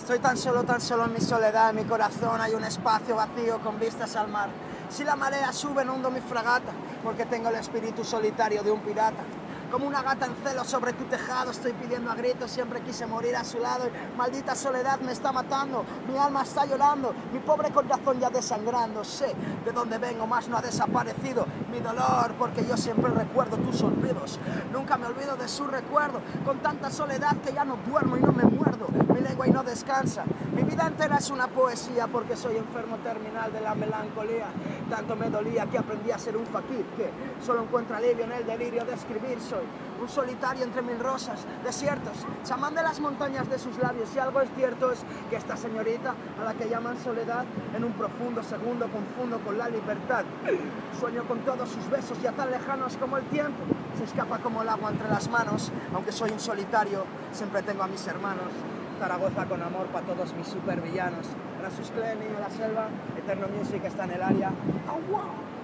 Estoy tan solo en mi soledad, en mi corazón hay un espacio vacío con vistas al mar. Si la marea sube, no hundo mi fragata, porque tengo el espíritu solitario de un pirata. Como una gata en celo sobre tu tejado, estoy pidiendo a gritos, siempre quise morir a su lado. Y maldita soledad me está matando, mi alma está llorando, mi pobre corazón ya desangrando. Sé de dónde vengo, más no ha desaparecido mi dolor, porque yo siempre recuerdo tus olvidos. Nunca me olvido de su recuerdo, con tanta soledad que ya no duermo y no me muerdo. Mi lengua y no descansa, mi vida entera es una poesía, porque soy enfermo terminal de la melancolía. Tanto me dolía que aprendí a ser un fakir, que solo encuentra alivio en el delirio de escribir. Soy un solitario entre mil rosas, desiertos, chamán de las montañas de sus labios. Y algo es cierto es que esta señorita, a la que llaman soledad, en un profundo segundo confundo con la libertad. Sueño con todos sus besos ya tan lejanos como el tiempo. Se escapa como el agua entre las manos. Aunque soy un solitario, siempre tengo a mis hermanos. Zaragoza con amor para todos mis supervillanos. Rasus Cleni, La Selva, Eterno Music está en el área. ¡Au, wow!